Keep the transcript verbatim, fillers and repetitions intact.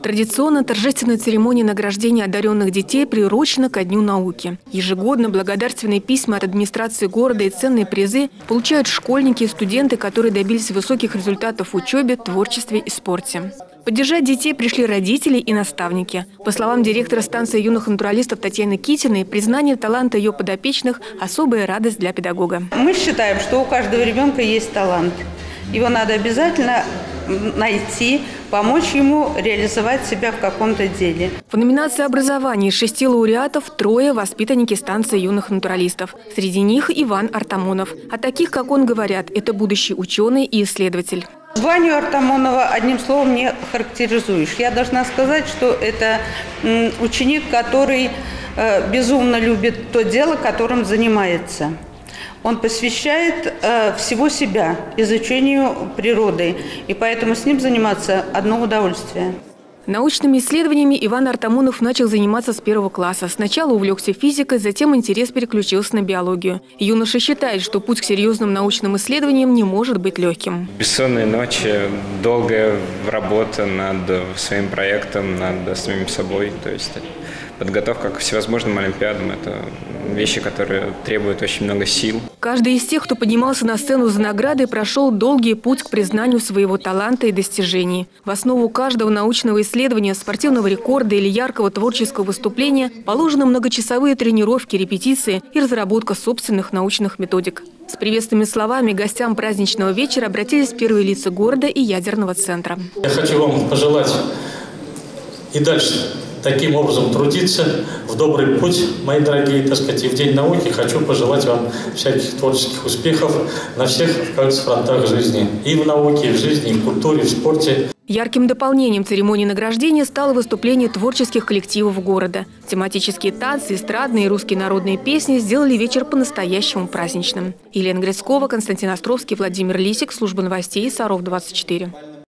Традиционно торжественная церемония награждения одаренных детей приурочена ко Дню науки. Ежегодно благодарственные письма от администрации города и ценные призы получают школьники и студенты, которые добились высоких результатов в учебе, творчестве и спорте. Поддержать детей пришли родители и наставники. По словам директора станции юных натуралистов Татьяны Китиной, признание таланта ее подопечных – особая радость для педагога. Мы считаем, что у каждого ребенка есть талант. Его надо обязательно найти, помочь ему реализовать себя в каком-то деле. В номинации образования из шести лауреатов трое – воспитанники станции юных натуралистов. Среди них Иван Артамонов. А таких, как он, говорят, это будущий ученый и исследователь. Ваню Артамонова одним словом не характеризуешь. Я должна сказать, что это ученик, который безумно любит то дело, которым занимается. Он посвящает э, всего себя изучению природы, и поэтому с ним заниматься одно удовольствие. Научными исследованиями Иван Артамонов начал заниматься с первого класса. Сначала увлекся физикой, затем интерес переключился на биологию. Юноша считает, что путь к серьезным научным исследованиям не может быть легким. Бессонные ночи, долгая работа над своим проектом, над самим собой. То есть подготовка к всевозможным олимпиадам – это вещи, которые требуют очень много сил. Каждый из тех, кто поднимался на сцену за наградой, прошел долгий путь к признанию своего таланта и достижений. В основу каждого научного исследования, спортивного рекорда или яркого творческого выступления положены многочасовые тренировки, репетиции и разработка собственных научных методик. С приветственными словами гостям праздничного вечера обратились первые лица города и ядерного центра. Я хочу вам пожелать и дальше таким образом трудиться в добрый путь, мои дорогие, так сказать, и в День науки хочу пожелать вам всяких творческих успехов на всех, кажется, фронтах жизни. И в науке, и в жизни, и в культуре, и в спорте. Ярким дополнением церемонии награждения стало выступление творческих коллективов города. Тематические танцы, эстрадные и русские народные песни сделали вечер по-настоящему праздничным. Елена Грицкова, Константин Островский, Владимир Лисик, служба новостей Саров двадцать четыре.